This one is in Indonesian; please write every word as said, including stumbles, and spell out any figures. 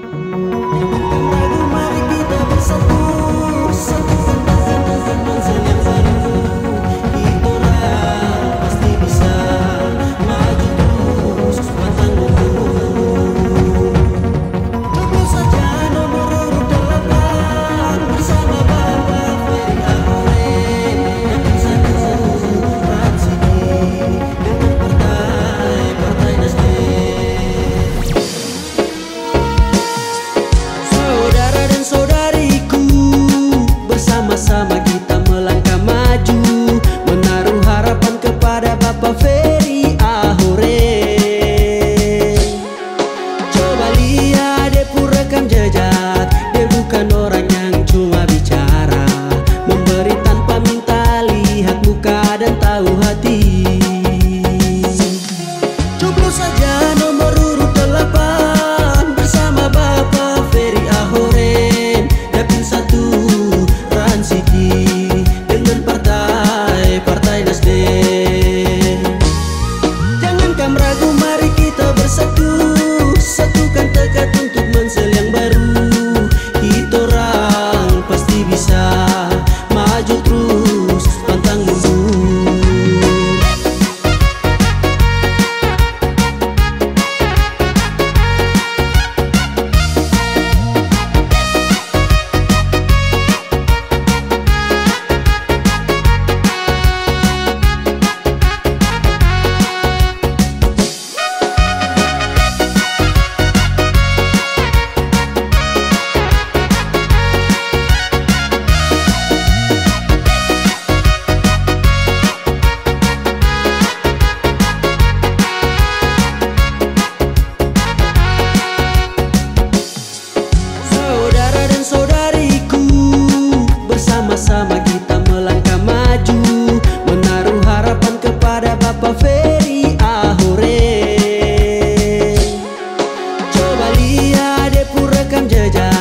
Mari kita bersatu, satukan tangan manzil yang baru. Kita orang pasti bisa maju terus pantang mundur. Tunggu saja nomor urut delapan bersama Bapak Ferry Ahoren. Yakin satu Ratsidi dengan partai Partai Nasdem. Saudara dan saudariku, bersama-sama kita melangkah maju, menaruh harapan kepada Bapak Ferry Ahoren. Coba lihat dia pun rekam jejak, dia bukan orang yang cuma bicara, memberi tanpa minta, lihat muka dan tahu hati. Coblos saja nomor urut delapan bersama Bapak Ferry Ahoren. Dapil satu Run City dengan partai Partai Nasdem. Jangan kamu ragu, mari kita bersatu, satukan tekad untuk manzil yang baru. Kita orang pasti bisa maju terus pantang mundur. Saudara dan saudariku, bersama-sama kita melangkah maju, menaruh harapan kepada Bapak Ferry Ahoren. Coba lihat dia pun rekam jejak,